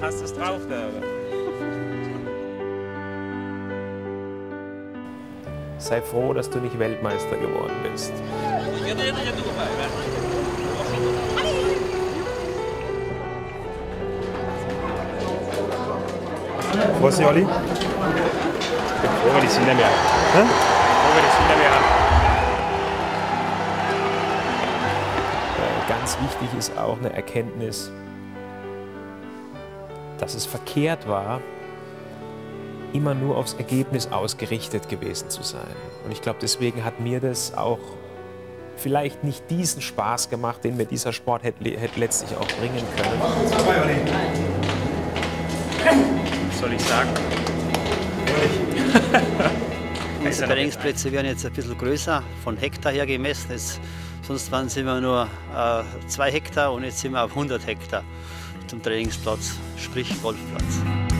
hast du es drauf da, oder? Sei froh, dass du nicht Weltmeister geworden bist. Was ist, Olli? Ich bin froh, wenn ich es hinter mir habe. Hä? Froh, wenn ich es hinter mir habe. Ganz wichtig ist auch eine Erkenntnis, dass es verkehrt war, immer nur aufs Ergebnis ausgerichtet gewesen zu sein. Und ich glaube, deswegen hat mir das auch vielleicht nicht diesen Spaß gemacht, den mir dieser Sport hätte letztlich auch bringen können. Was soll ich sagen? Unsere Trainingsplätze werden jetzt ein bisschen größer, von Hektar her gemessen. Sonst waren es immer nur 2 Hektar und jetzt sind wir auf 100 Hektar zum Trainingsplatz, sprich Golfplatz.